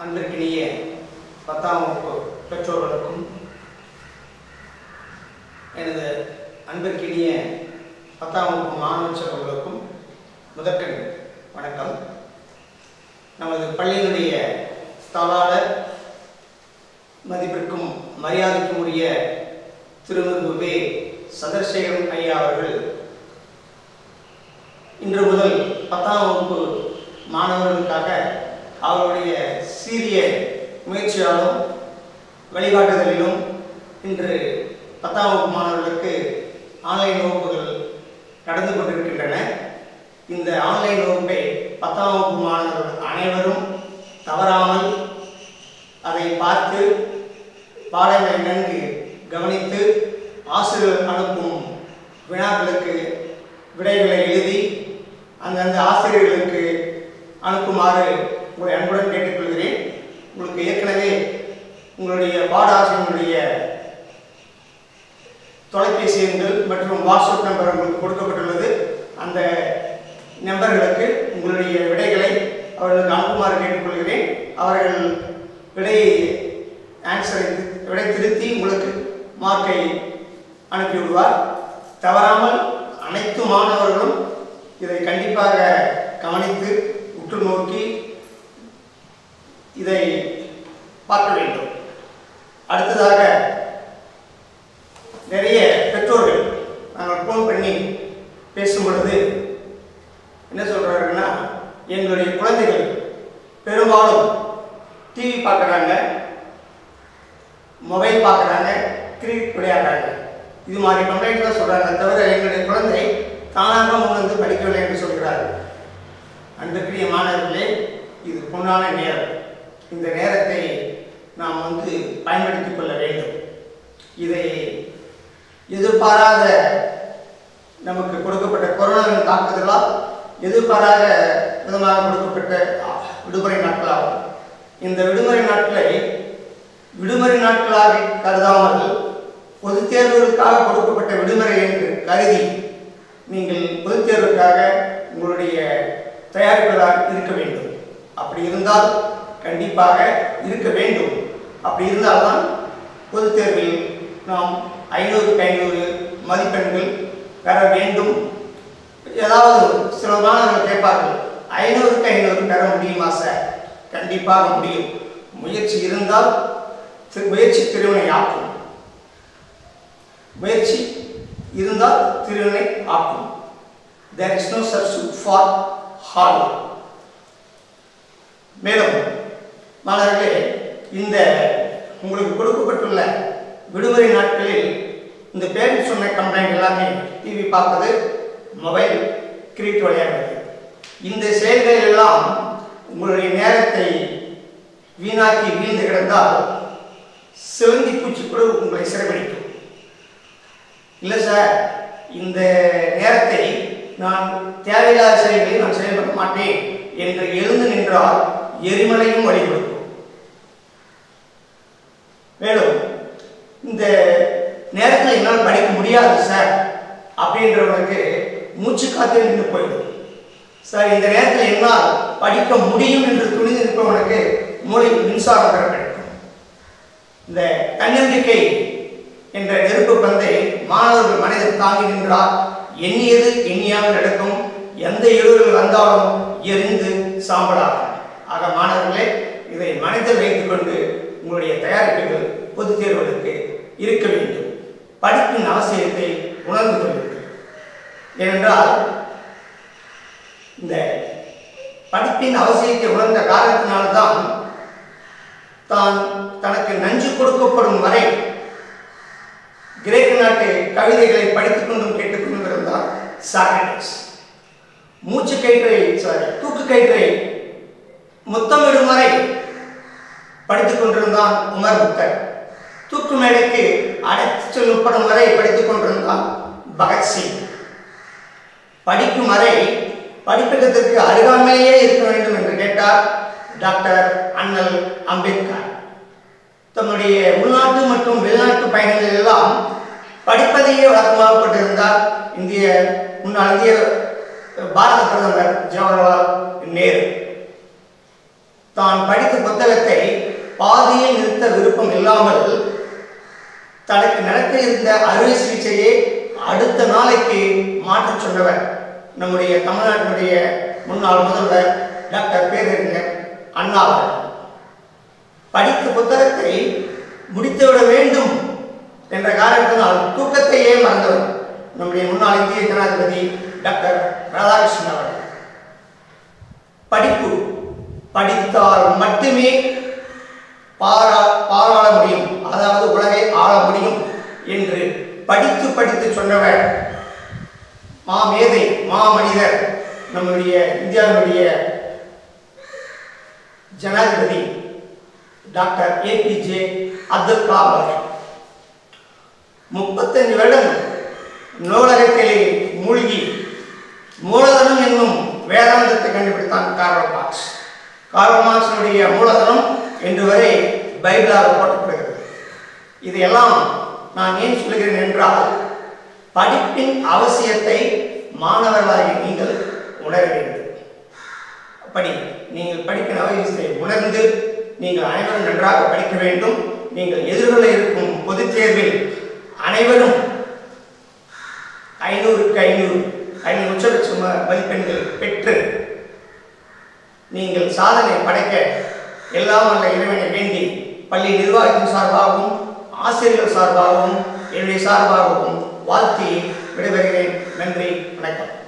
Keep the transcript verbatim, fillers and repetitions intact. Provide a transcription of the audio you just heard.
அன்பிற்கினிய பத்தாம் வகுப்பு பெற்றோர்களுக்கும் எனது அன்பிற்கினிய பத்தாம் வகுப்பு மாணவ செல்வங்களுக்கும் முதற்கண் வணக்கம். நமது பள்ளியினுடைய தாளாளர் மதிப்பிற்கும் மரியாதைக்கும் உரிய திருமிகு வே சந்திரசேகரன் ஐயா அவர்கள் இன்று முதல் பத்தாம் வகுப்பு மாணவர்களுக்காக அவருடைய சீரிய முயற்சியாலும் வழிகாட்டுதலிலும் இன்று பத்தாம் வகுப்பு மாணவர்களுக்கு ஆன்லைன் வகுப்புகள் நடந்து கொண்டிருக்கின்றன. இந்த ஆன்லைன் வகுப்பை பத்தாம் வகுப்பு மாணவர்கள் அனைவரும் தவறாமல் அதை பார்த்து பாடங்களை நன்கு கவனித்து ஆசிரியர் அனுப்பும் வினாக்களுக்கு விடைகளை எழுதி அந்தந்த ஆசிரியர்களுக்கு அனுப்புமாறு உங்களை அன்புடன் கேட்டுக்கொள்கிறேன். உங்களுக்கு ஏற்கனவே உங்களுடைய பாட ஆசிரியர்களுடைய தொலைபேசி எண்கள் மற்றும் வாட்ஸ்அப் நம்பர் உங்களுக்கு கொடுக்கப்பட்டுள்ளது. அந்த நம்பர்களுக்கு உங்களுடைய விடைகளை அவர்களுக்கு அனுப்புமாறு கேட்டுக்கொள்கிறேன். அவர்கள் விடை ஆன்சரை விடை திருத்தி உங்களுக்கு மார்க்கை அனுப்பிவிடுவார். தவறாமல் அனைத்து மாணவர்களும் இதை கண்டிப்பாக கவனித்து உற்று நோக்கி இதை பார்க்க வேண்டும். அடுத்ததாக நிறைய பெற்றோர்கள் நாங்கள் ஃபோன் பண்ணி பேசும் பொழுது என்ன சொல்றாங்கன்னா, எங்களுடைய குழந்தைகள் பெரும்பாலும் டிவி பார்க்குறாங்க, மொபைல் பார்க்குறாங்க, கிரிக்கெட் விளையாடுறாங்க, இது மாதிரி கம்ப்ளைண்ட் தான் சொல்கிறாங்க. தவிர எங்களுடைய குழந்தை தானாக முன்வந்து படிக்கவில்லை என்று சொல்கிறார்கள். அன்பிற்குரிய மாணவர்களே, இது பொன்னான நேரம். இந்த நேரத்தை நாம் வந்து பயன்படுத்திக் கொள்ள வேண்டும். இதை எதிர்பாராத நமக்கு கொடுக்கப்பட்ட கொரோனாவின் தாக்குதலால் எதிர்பாராத விதமாக கொடுக்கப்பட்ட விடுமுறை நாட்களாகும். இந்த விடுமுறை நாட்களை விடுமுறை நாட்களாக கருதாமல் பொதுத் தேர்வுகளுக்காக கொடுக்கப்பட்ட விடுமுறை என்று கருதி நீங்கள் பொதுத் தேர்வுக்காக உங்களுடைய தயாரிப்புகளாக இருக்க வேண்டும். அப்படி இருந்தால் கண்டிப்பாக இருக்க வேண்டும். அப்படி இருந்தால்தான் பொதுத் தேர்வில் நாம் ஐநூறுக்கு ஐநூறு மதிப்பெண்கள் பெற வேண்டும். ஏதாவது சில மாணவர்கள் கேட்பார்கள், ஐநூறுக்கு ஐநூறு பெற முடியுமா சார்? கண்டிப்பாக முடியும். முயற்சி இருந்தால் முயற்சி திருவினை ஆக்கும். முயற்சி இருந்தால் திருவினை ஆக்கும். There is no substitute for hard work. மேலும் மாணவர்களே, இந்த உங்களுக்கு கொடுக்கப்பட்டுள்ள விடுமுறை நாட்களில் இந்த பேரண்ட் சொன்ன கம்ப்ளைண்ட் எல்லாமே டிவி பார்ப்பது, மொபைல், கிரிக்கெட் விளையாடுவது, இந்த செயல்கள் எல்லாம் உங்களுடைய நேரத்தை வீணாக்கி வீழ்ந்து கிடந்தால் சிவந்தி பூச்சி கூட உங்களை சிறைபிடிக்கும். இல்லை சார், இந்த நேரத்தை நான் தேவையில்லாத செயல்களை நான் செயல்பட மாட்டேன் என்று எழுந்து நின்றால் எரிமலையும் வழி கொடுக்கும். மேலும் இந்த நேரத்தில் என்னால் படிக்க முடியாது சார் அப்படின்றவனுக்கு மூச்சு காத்து நின்று போயிடும். சார், இந்த நேரத்தில் என்னால் படிக்க முடியும் என்று துணிந்து நிற்பவனுக்கு மூளைக்கு மின்சாரம் பெற கிடைக்கும். இந்த தன்னம்பிக்கை என்ற நெருப்பு பந்தை மாணவர்கள் மனதில் தாங்கி நின்றால் எண்ணியது எண்ணியாக நடக்கும். எந்த இடையூறுகள் வந்தாலும் எரிந்து சாம்பலாகும். ஆக மாணவர்களே, இதை மனதில் வைத்துக் கொண்டு உங்களுடைய தயாரிப்புகள் பொதுத் தேர்வுகளுக்கு இருக்க வேண்டும். படிப்பின் அவசியத்தை உணர்ந்து கொள்ளுங்கள். ஏனென்றால் இந்த படிப்பின் அவசியத்தை உணர்ந்த காரணத்தினால்தான் தான் தனக்கு நஞ்சு கொடுக்கப்படும் வரை கிரேக்க நாட்டு கவிதைகளை படித்துக் கொண்டும் கேட்டுக்கொண்டும் இருந்தார் சாக்ரட்டிஸ். மூச்சு கயிற்றை சாரி தூக்கு கயிற்றை முத்தமிடும் வரை படித்துக் கொண்டிருந்தான் உமர் புத்தர். தூக்கு மேடைக்கு அடைத்து செல்லப்படும் வரை படித்துக் கொண்டிருந்தான் பகத்சிங். படிக்கும் வரை படிப்பகத்திற்கு அருகாமையே இருக்க வேண்டும் என்று கேட்டார் டாக்டர் அண்ணல் அம்பேத்கர். தம்முடைய உள்நாட்டு மற்றும் வெளிநாட்டு பயணங்கள் எல்லாம் படிப்பதையே வழக்கமாக கொண்டிருந்தார் இந்திய முன்னாள் இந்திய பாரத பிரதமர் ஜவஹர்லால் நேரு. தான் படித்த புத்தகத்தை பாதியில் நிறுத்த விருப்பம் இல்லாமல் தனக்கு நடக்க இருந்த அறுவை சிகிச்சையை அடுத்த நாளைக்கு மாற்றச் சொன்னவர் நம்முடைய தமிழ்நாட்டினுடைய முன்னாள் முதல்வர் டாக்டர் பேரறிஞர் அண்ணா அவர்கள். படித்த புத்தகத்தை முடித்துவிட வேண்டும் என்ற காரணத்தினால் தூக்கத்தையே மறந்தவர் நம்முடைய முன்னாள் இந்திய ஜனாதிபதி டாக்டர் ராதாகிருஷ்ணன் அவர்கள். படிப்பு படித்தால் மட்டுமே பாரா பாராள முடியும், அதாவது உலகை ஆள முடியும் என்று படித்து படித்து சொன்னவர் மாமேதை மாமனிதர் நம்முடைய இந்தியாவுடைய ஜனாதிபதி டாக்டர் ஏபிஜே அப்துல் கலாம் அவர்கள். முப்பத்தஞ்சு வருடம் நூலகத்திலே மூழ்கி மூலதனம் என்னும் வேதாந்தத்தை கண்டுபிடித்தான் கார்ல் மார்க்ஸ். கார்ல் மார்க்ஸினுடைய மூலதனம் இன்று வரை பைபிளாக போட்டப்படுகிறது. இதையெல்லாம் நான் ஏன் சொல்கிறேன் என்றால், படிப்பின் அவசியத்தை மாணவர்களாகிய நீங்கள் உணர வேண்டும். அப்படி நீங்கள் படிப்பின் அவசியத்தை உணர்ந்து நீங்கள் அனைவரும் நன்றாக படிக்க வேண்டும். நீங்கள் எதிர்கொள்ள இருக்கும் பொதுத் தேர்வில் அனைவரும் ஐநூறுக்கு ஐநூறு ஐநூறு உச்சபட்ச மதிப்பெண்கள் பெற்று நீங்கள் சாதனை படைக்க எல்லாம் வல்ல இறைவனை வேண்டி பள்ளி நிர்வாகத்தின் சார்பாகவும் ஆசிரியர்கள் சார்பாகவும் என்னுடைய சார்பாகவும் வாழ்த்தி விடைபெறுகிறேன். நன்றி, வணக்கம்.